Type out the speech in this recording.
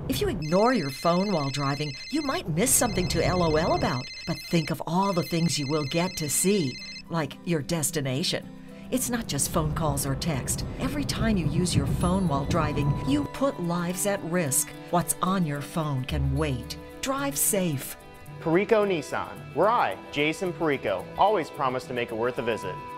If you ignore your phone while driving, you might miss something to LOL about. But think of all the things you will get to see, like your destination. It's not just phone calls or text. Every time you use your phone while driving, you put lives at risk. What's on your phone can wait. Drive safe. Porreco Nissan, where I, Jason Porreco, always promise to make it worth a visit.